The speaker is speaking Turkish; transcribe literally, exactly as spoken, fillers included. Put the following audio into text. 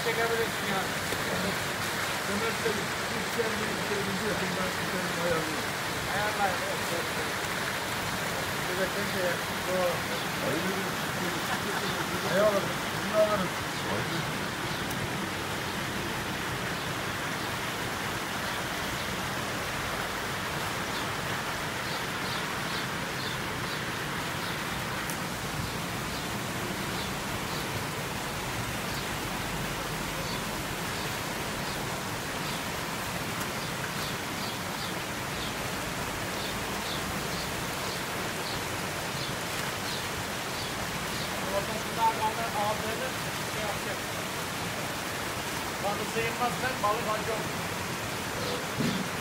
çekebilirsin yani. Demek ki üç kendi işlerimizi yapın, ben sizlerin ayarlayayım. Ayarlayın. Bir de sen de yap. Hayırlı bir Ne olur? Ne olur? Ortasından kalır ağzını şey yapacak. Kanı sıyırmazsan balık acı olur.